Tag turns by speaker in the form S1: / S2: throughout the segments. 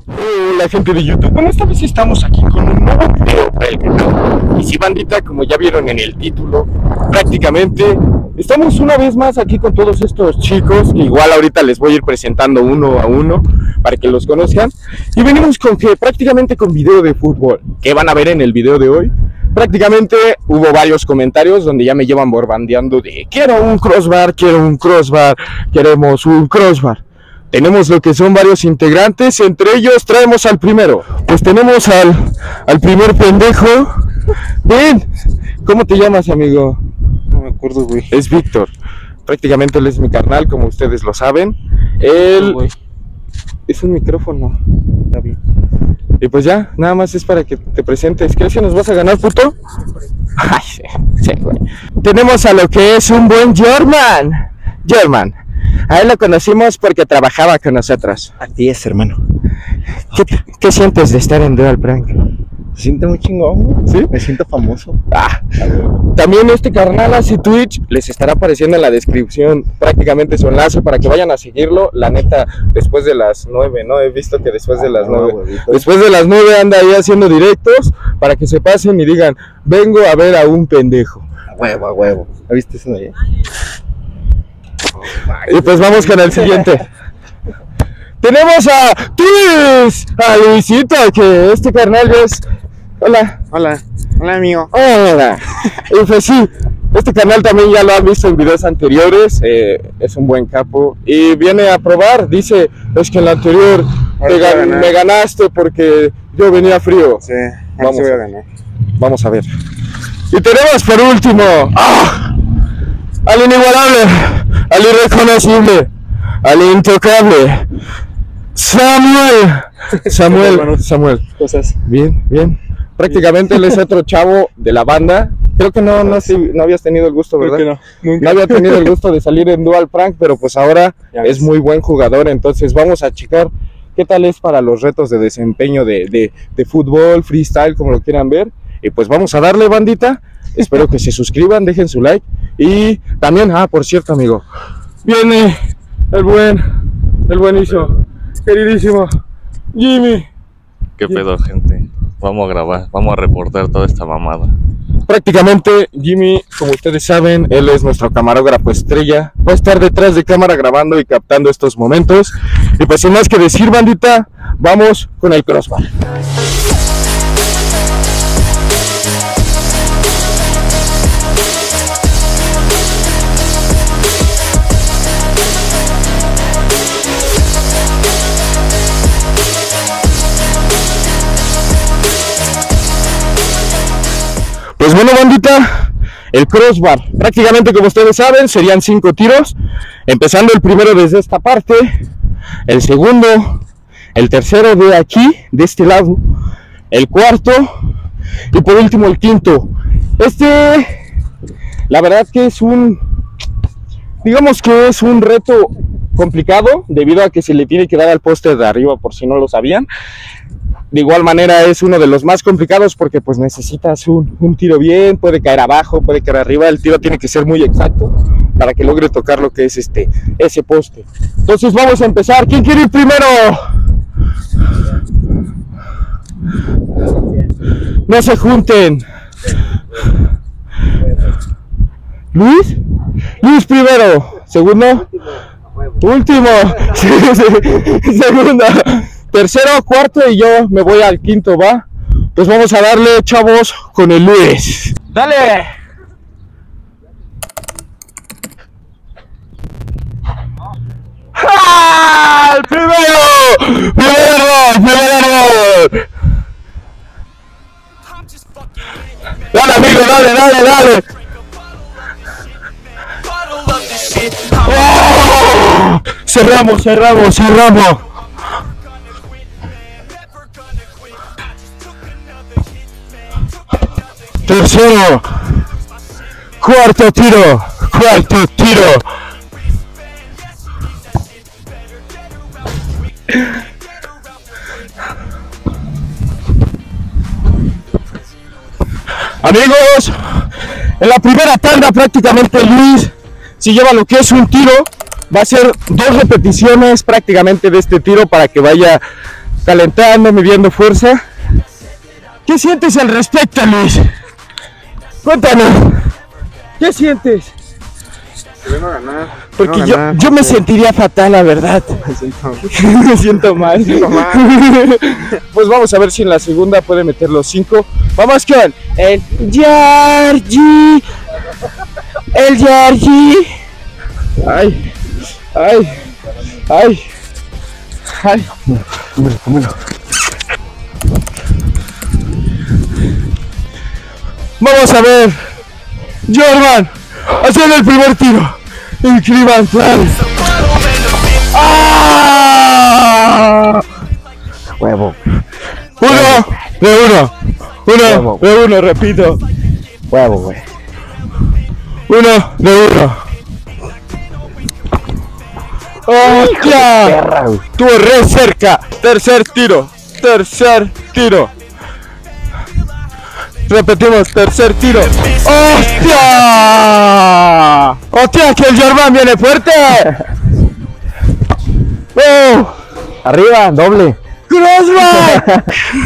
S1: Hola gente de YouTube, bueno, esta vez estamos aquí con un nuevo video para el canal. Y sí, bandita, como ya vieron en el título, prácticamente estamos una vez más aquí con todos estos chicos, que igual ahorita les voy a ir presentando uno a uno para que los conozcan. Y venimos con que prácticamente con video de fútbol, que van a ver en el video de hoy. Prácticamente hubo varios comentarios donde ya me llevan borbandeando de quiero un crossbar, queremos un crossbar. Tenemos lo que son varios integrantes, entre ellos traemos al primero. Pues tenemos al primer pendejo. Ven, ¿cómo te llamas, amigo?
S2: No me acuerdo, güey.
S1: Es Víctor. Prácticamente él es mi carnal, como ustedes lo saben. Él es un micrófono.
S2: Está bien.
S1: Y pues ya, nada más es para que te presentes. ¿Crees que nos vas a ganar, puto? Ay, sí, güey. Tenemos a lo que es un buen German. A él lo conocimos porque trabajaba con nosotros.
S2: Así es, hermano.
S1: ¿Qué sientes de estar en Dual Prank?
S2: Se siente muy chingón, güey.
S1: ¿Sí?
S2: Me siento famoso.
S1: También este carnal hace Twitch, les estará apareciendo en la descripción prácticamente su enlace para que vayan a seguirlo. La neta, después de las 9, ¿no? He visto que después de las 9. Después de las 9 anda ahí haciendo directos para que se pasen y digan, vengo a ver a un pendejo.
S2: A huevo. ¿Has visto eso de ahí?
S1: Y pues vamos con el siguiente. Tenemos a Luisito, que este carnal es... Hola,
S2: amigo.
S1: Hola. Y pues sí, este canal también ya lo han visto en videos anteriores. Es un buen capo y viene a probar. Dice, es que en la anterior me ganaste porque yo venía frío.
S2: Sí, voy a ganar.
S1: Vamos a ver. Y tenemos por último al inigualable, al irreconocible, al intocable, Samuel.
S2: Cosas.
S1: Bien. Prácticamente él es otro chavo de la banda. Creo que no habías tenido el gusto, ¿verdad?
S2: Creo que no, nunca.
S1: No había tenido el gusto de salir en Dual Prank, pero pues ahora es muy buen jugador. Entonces vamos a checar qué tal es para los retos de desempeño de fútbol, freestyle, como lo quieran ver. Y pues vamos a darle, bandita. Espero que se suscriban, dejen su like. Y también, por cierto, amigo, viene el buenísimo, queridísimo Jimmy.
S3: ¿Qué pedo, gente? Vamos a grabar, vamos a reportar toda esta mamada.
S1: Prácticamente Jimmy, como ustedes saben, él es nuestro camarógrafo estrella. Va a estar detrás de cámara grabando y captando estos momentos. Y pues sin más que decir, bandita, vamos con el crossbar. Pues bueno, bandita, el crossbar, prácticamente como ustedes saben, serían 5 tiros, empezando el primero desde esta parte, el segundo, el tercero de aquí, de este lado, el cuarto y por último el quinto. La verdad que es digamos que es un reto complicado debido a que se le tiene que dar al poste de arriba, por si no lo sabían. De igual manera es uno de los más complicados porque pues necesitas un tiro bien, puede caer abajo, puede caer arriba, el tiro tiene que ser muy exacto para que logre tocar lo que es ese poste. Entonces vamos a empezar. ¿Quién quiere ir primero? No se junten. Luis primero, segundo, último, segundo. Tercero, cuarto y yo me voy al quinto, ¿va? Pues vamos a darle, chavos, con el Luis. ¡Dale! ¡Ah! ¡El primero! ¡Primero! ¡Dale, amigo, dale! ¡Oh! Cerramos. Tercero, cuarto tiro. Amigos, en la primera tanda prácticamente Luis si lleva lo que es un tiro, va a ser 2 repeticiones prácticamente de este tiro para que vaya calentando, midiendo fuerza. ¿Qué sientes al respecto, Luis? Cuéntanos. ¿Qué sientes?
S2: Que vengo a ganar.
S1: Porque yo me sentiría fatal, la verdad. Me siento mal. Pues vamos a ver si en la segunda puede meter los 5. Vamos con el Yarji. El Yarji. Ay, ay, ay, ay. Cómelo. Vamos a ver. Jordan haciendo el primer tiro. Increíble plan. ¡Ah!
S2: Huevo.
S1: Uno de uno, repito.
S2: Huevo, güey.
S1: 1 de 1. ¡Hostia!
S2: Perra, güey.
S1: Estuvo re cerca. Tercer tiro. Repetimos, tercer tiro. ¡Hostia! ¡Hostia, que el Jordan viene fuerte! ¡Oh!
S2: Arriba, doble.
S1: ¡Crossback!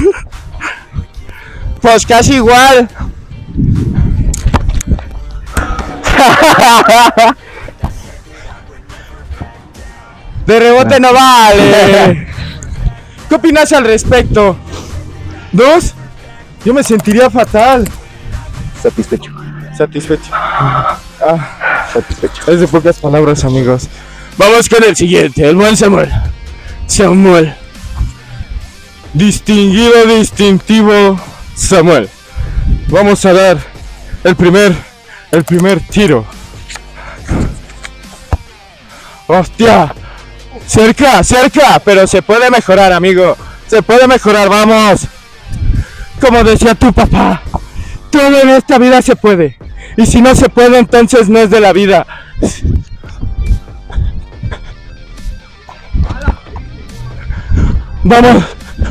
S1: Pues casi igual. De rebote no vale. ¿Qué opinas al respecto? ¿2? Yo me sentiría fatal.
S2: Satisfecho.
S1: Satisfecho.
S2: Satisfecho.
S1: Es de pocas palabras, amigos. Vamos con el siguiente, el buen Samuel. Distinguido, distintivo Samuel. Vamos a dar el primer tiro. ¡Hostia! Cerca, pero se puede mejorar, amigo. Se puede mejorar, vamos. Como decía tu papá, todo en esta vida se puede. Y si no se puede, entonces no es de la vida. Vamos.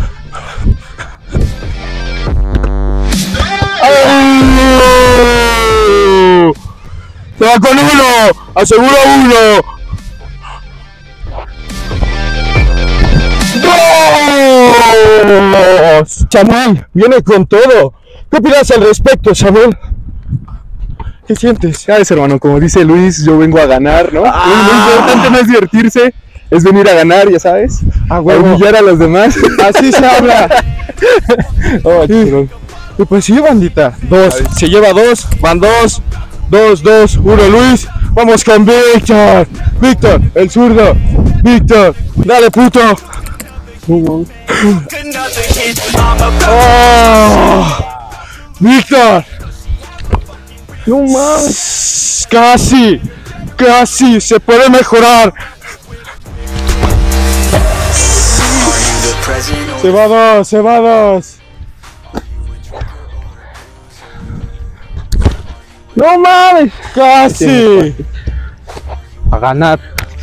S1: ¡Oh! Se va con 1. Aseguro 1. ¡Dos! Samuel, viene con todo. ¿Qué opinas al respecto, Samuel? ¿Qué sientes?
S2: ¿Sabes, hermano? Como dice Luis, yo vengo a ganar, ¿no? Lo importante no es divertirse, es venir a ganar, ya sabes. A humillar a los demás.
S1: Así se habla.
S2: Oh,
S1: y pues sí, bandita. 2. Se lleva 2. Van 2. 2, 1, Luis. Vamos con Víctor. Víctor, el zurdo. Víctor, dale, puto. Oh, Víctor.
S2: No mames.
S1: Casi se puede mejorar. Se va 2. No mames, casi.
S2: A ganar.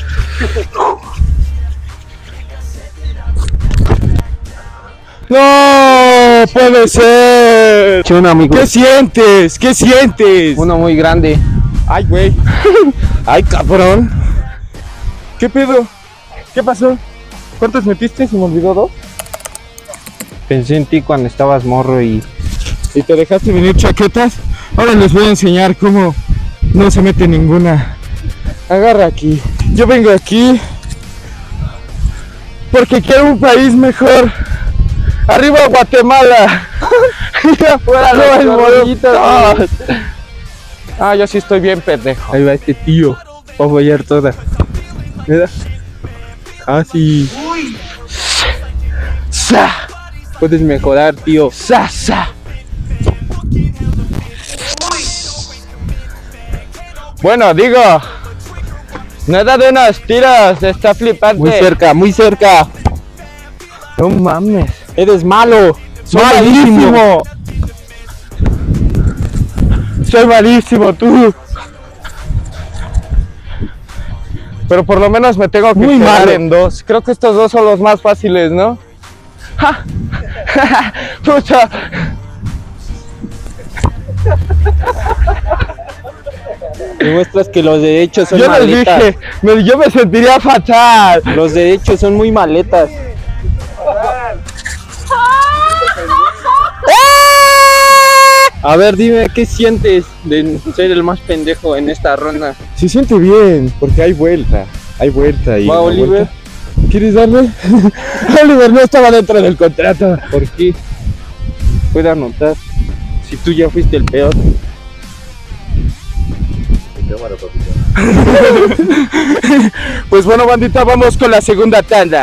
S1: No puede ser.
S2: Chuna, amigo.
S1: ¿Qué sientes?
S2: Uno muy grande.
S1: Ay, güey. Ay, cabrón. ¿Qué pedo? ¿Qué pasó? ¿Cuántos metiste? Se me olvidó 2.
S2: Pensé en ti cuando estabas morro y
S1: te dejaste venir chaquetas. Ahora les voy a enseñar cómo no se mete ninguna. Agarra aquí. Yo vengo aquí porque quiero un país mejor. ¡Arriba Guatemala! ¡Fuera los gorditos! Yo sí estoy bien pendejo.
S2: ahí va este tío. Va a fallar toda. Mira. Casi.
S1: ¡Sa!
S2: Puedes mejorar, tío.
S1: ¡Sa! Bueno, digo, nada de unos tiros, está flipante.
S2: Muy cerca.
S1: No mames.
S2: Eres malo.
S1: Soy malísimo. Soy malísimo, tú. Pero por lo menos me tengo que quedar en 2. Creo que estos 2 son los más fáciles, ¿no? ¡Ja! ¡Puta!
S2: Demuestras que los derechos son
S1: Yo les
S2: maletas.
S1: dije, yo me sentiría fatal.
S2: Los derechos son muy maletas.
S4: A ver, dime, ¿qué sientes de ser el más pendejo en esta ronda?
S1: Se siente bien, porque hay vuelta y...
S4: Va, Oliver.
S1: Vuelta. ¿Quieres darle? Oliver no estaba dentro del contrato.
S4: ¿Por qué? Puede anotar. Si tú ya fuiste el peor.
S1: Pues bueno, bandita, vamos con la segunda tanda.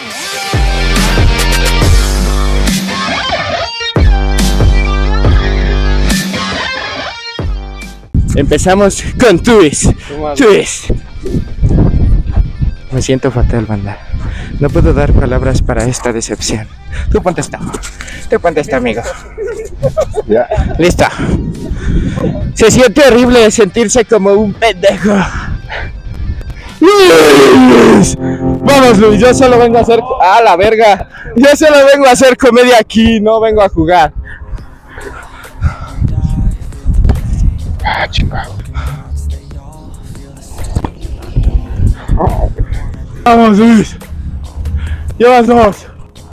S1: Empezamos con Twist. Twist. Me siento fatal, banda. No puedo dar palabras para esta decepción. Tú ponte esta. Tú ponte esta, amigo.
S2: Ya.
S1: Listo. Se siente horrible sentirse como un pendejo. Luis. Vamos, Luis, yo solo vengo a hacer... ¡Ah, la verga! Yo solo vengo a hacer comedia aquí, no vengo a jugar. Ah, chingado. Vamos, Luis. Llevas dos.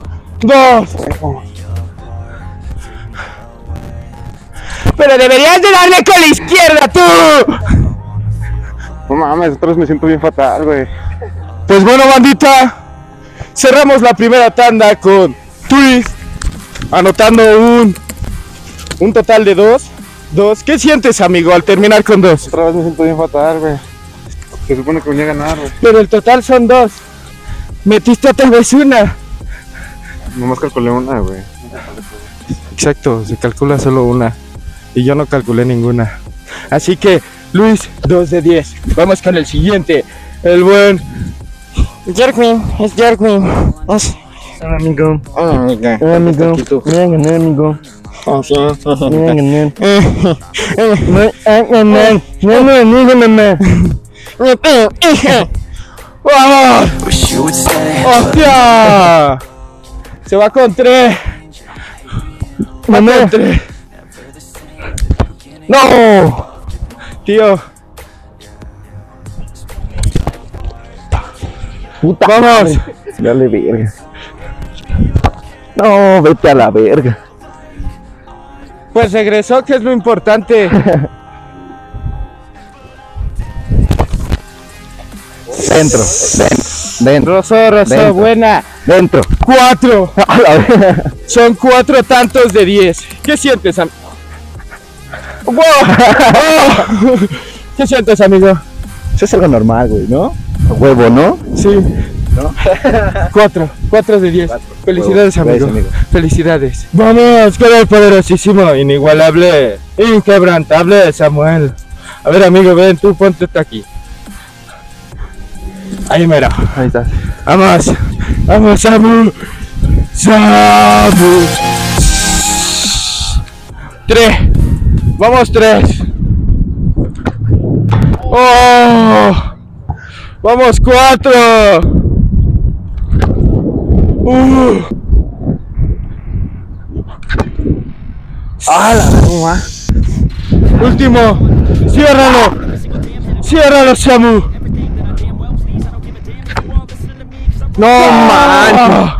S1: Pero deberías de darle con la izquierda, tú.
S2: No mames, otra vez me siento bien fatal, güey.
S1: Pues bueno, bandita, cerramos la primera tanda con Twist, anotando un total de dos. ¿Qué sientes, amigo, al terminar con 2?
S2: Otra vez me siento bien fatal, güey. Se supone que venía a ganar, güey.
S1: Pero el total son 2. Metiste otra vez una.
S2: Nomás calculé una, güey.
S1: Exacto, se calcula solo una. Y yo no calculé ninguna. Así que, Luis, 2 de 10. Vamos con el siguiente. El buen... Jerwin, es Jerwin.
S4: Hola, amigo.
S1: Hola, amiga.
S4: Hola, amigo. Voy a ganar, amigo. Voy a ganar. Voy a ganar. No, amigo, mamá.
S1: ¡Vamos! ¡Hostia! Se va con 3.
S4: Mamá.
S1: Con 3. ¡No! Tío.
S4: Puta.
S1: ¡Vamos!
S4: Dale, verga. No, vete a la verga.
S1: Pues regresó, que es lo importante.
S4: Dentro.
S1: Roso,
S4: Dentro.
S1: buena.
S4: Dentro.
S1: 4.
S4: A la verga.
S1: Son 4 tantos de 10. ¿Qué sientes, amigo? ¡Wow! ¡Oh! ¿Qué sientes, amigo?
S4: Eso es algo normal, güey, ¿no? A huevo, ¿no?
S1: Sí.
S4: ¿No?
S1: 4 de 10. Felicidades,
S4: Huevo.
S1: amigo.
S4: Gracias, amigo.
S1: Felicidades. Vamos con el poderosísimo, inigualable, inquebrantable Samuel. A ver, amigo, ven, tú ponte aquí. Ahí mero.
S4: Ahí estás.
S1: Vamos. Vamos, Samu. Samu. 3. Vamos, 3. ¡Oh! ¡Vamos, 4!
S4: ¡Ah, la verga!
S1: Último. Ciérralo. Ciérralo, Samu. ¡No, man!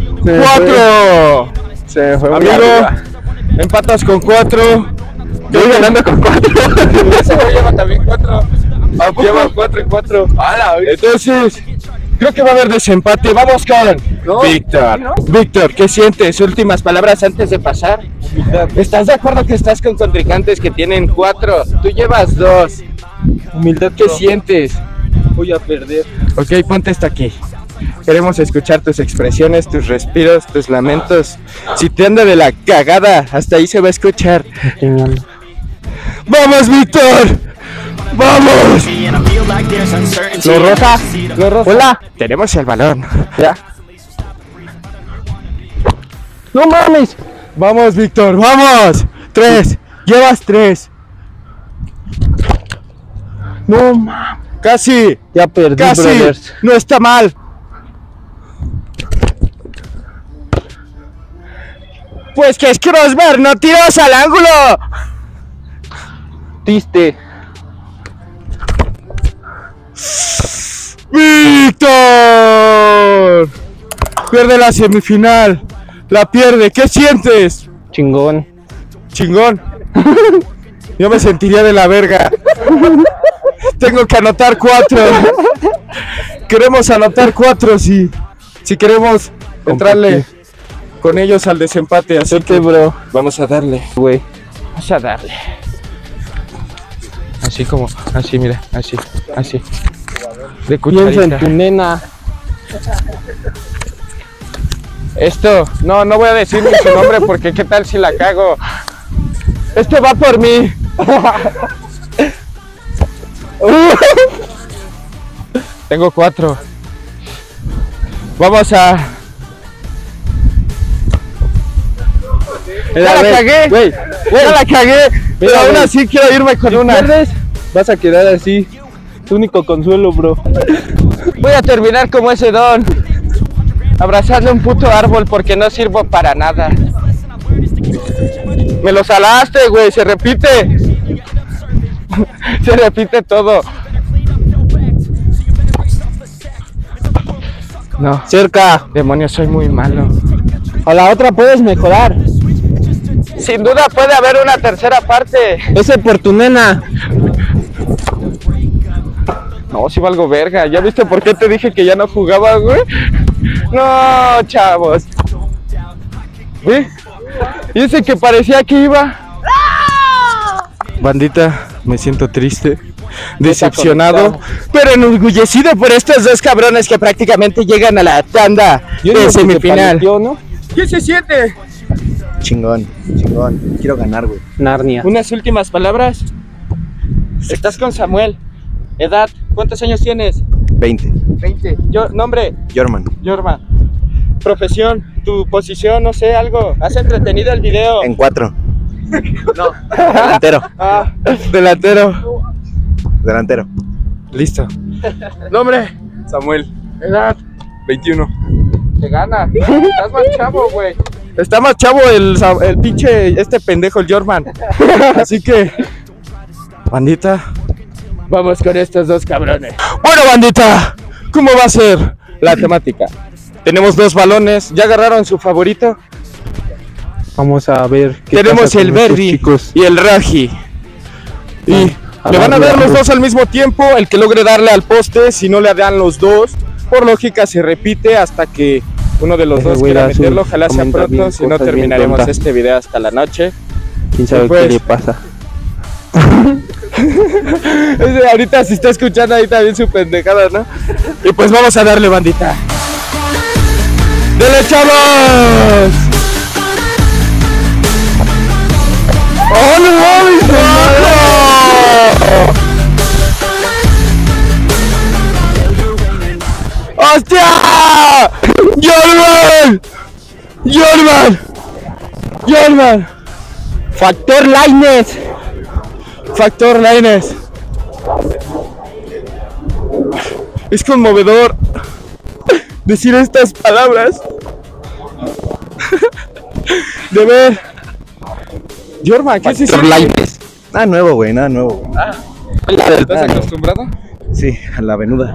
S1: 4.
S4: Se fue.
S1: Amigo, empatas con 4.
S4: Voy ganando con 4.
S1: Ese güey lleva también 4. Lleva 4 y 4. Entonces, creo que va a haber desempate. Vamos con Víctor.
S4: ¿no?
S1: Víctor, ¿qué sientes? Últimas palabras antes de pasar. ¿Estás de acuerdo que estás con contrincantes que tienen 4? Tú llevas 2.
S4: Humildad,
S1: ¿Qué sientes?
S4: Voy a perder.
S1: Ok, ponte hasta aquí. Queremos escuchar tus expresiones, tus respiros, tus lamentos. Si te anda de la cagada, hasta ahí se va a escuchar. ¡Vamos, Víctor! ¡Vamos!
S4: Lo rosa.
S1: Hola, tenemos el balón.
S4: Ya. No mames.
S1: Vamos, Víctor, vamos. 3, llevas 3.
S4: No mames.
S1: Casi,
S4: Ya perdí,
S1: casi.
S4: brothers.
S1: No está mal. Pues que es crossbar, no tiras al ángulo.
S4: Triste.
S1: ¡Víctor! Pierde la semifinal. La pierde. ¿Qué sientes?
S4: Chingón.
S1: Chingón. Yo me sentiría de la verga. Tengo que anotar 4. Queremos anotar 4 si queremos entrarle con ellos al desempate. Así que, bro, vamos a darle, güey. Vamos a darle. Así como, así, mira, así. De cucharita.
S4: Piensa en tu nena.
S1: Esto, no voy a decir ni su nombre porque qué tal si la cago. Este va por mí. Tengo 4. Vamos a... Ya la cagué,
S2: Güey,
S1: ya la cagué, pero aún
S2: güey.
S1: así quiero irme con una.
S2: pierdes, vas a quedar así. Tu único consuelo, bro.
S1: Voy a terminar como ese don, abrazando un puto árbol porque no sirvo para nada. Me lo salaste, güey, se repite. Se repite todo. No,
S2: Cerca.
S1: demonios, soy muy malo.
S4: A la otra puedes mejorar.
S1: Sin duda puede haber una tercera parte.
S4: Ese por tu nena.
S1: No, si valgo verga. ¿Ya viste por qué te dije que ya no jugaba, güey? No, chavos. ¿Ve? Y ese que parecía que iba. Bandita, me siento triste, decepcionado, pero enorgullecido por estos dos cabrones que prácticamente llegan a la tanda de semifinal.
S4: ¿No?
S1: ¿Qué se siente?
S5: Chingón. Quiero ganar, güey.
S4: Narnia.
S1: Unas últimas palabras. Estás con Samuel. Edad, ¿cuántos años tienes?
S5: 20.
S1: 20. Nombre,
S5: Jorman.
S1: Yorma. Profesión, tu posición, no sé, algo. ¿Has entretenido el video?
S5: En 4.
S1: No.
S5: Delantero.
S1: Ah, delantero.
S5: Delantero.
S1: Listo. Nombre,
S2: Samuel,
S1: edad,
S2: 21.
S1: te gana. Estás más chavo, güey. Está más chavo el pinche, este pendejo, el Jorman. Así que, bandita, vamos con estos dos cabrones. Bueno, bandita, ¿cómo va a ser la temática? Tenemos 2 balones. ¿Ya agarraron su favorito?
S2: Vamos a ver.
S1: Tenemos
S2: pasa con
S1: el
S2: estos
S1: Verdi
S2: chicos.
S1: y el Raji. Y le van a dar los dos al mismo tiempo. El que logre darle al poste, si no le dan los dos, por lógica se repite hasta que uno de los
S2: Ese
S1: dos
S2: güey
S1: quiera
S2: da su
S1: meterlo. Ojalá sea
S2: comenta
S1: pronto,
S2: bien
S1: si no
S2: cosas bien
S1: terminaremos
S2: tontas.
S1: este video hasta la noche.
S2: ¿Quién sabe
S1: Pues-
S2: qué le pasa?
S1: Ahorita si está escuchando ahí también su pendejada, ¿no? Y pues vamos a darle, bandita. ¡Dele, chavos! ¡Oh, no mames, hermano! ¡Hostia! ¡Jorman!
S4: Factor Lainez.
S1: Factor Lainez. Es conmovedor decir estas palabras. De ver. Jorman, ¿qué se
S2: Factor
S1: siente?
S2: Lainez.
S5: Nada nuevo, güey.
S1: ¿Estás acostumbrado?
S5: Sí, a la venuda.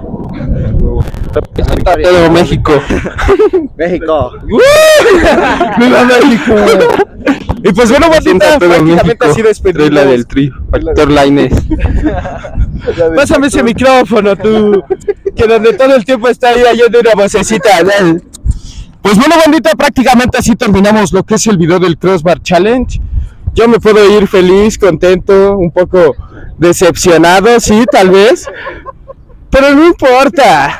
S2: Todo México.
S5: México.
S1: ¡Viva México! Y pues bueno, bandita,
S2: Todo
S1: prácticamente
S2: México.
S1: así despedimos.
S2: Trae la del tri. Factor Lainez.
S1: Pásame ese micrófono, tú. Que donde todo el tiempo está ahí oyendo una vocecita. Pues bueno, bandita, prácticamente así terminamos lo que es el video del Crossbar Challenge. Yo me puedo ir feliz, contento, un poco decepcionado, sí, tal vez. Pero no importa.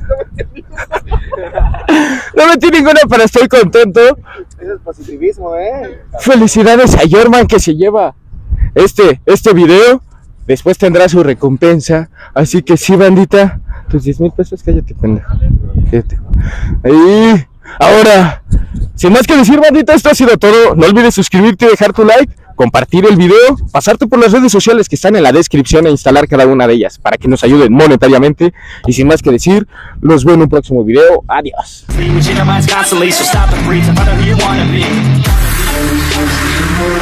S1: No metí ninguna, pero estoy contento.
S5: Ese es positivismo,
S1: Felicidades a Jorman que se lleva este video. Después tendrá su recompensa. Así que sí, bandita. Tus 10,000 pesos, cállate, pendejo. Cállate. Ahí. Ahora, sin más que decir, bandita, esto ha sido todo. No olvides suscribirte, dejar tu like, compartir el video, pasarte por las redes sociales que están en la descripción e instalar cada una de ellas para que nos ayuden monetariamente. Y sin más que decir, los veo en un próximo video. Adiós.
S6: Change your minds constantly, so stop and breathe. Find out who you wanna be.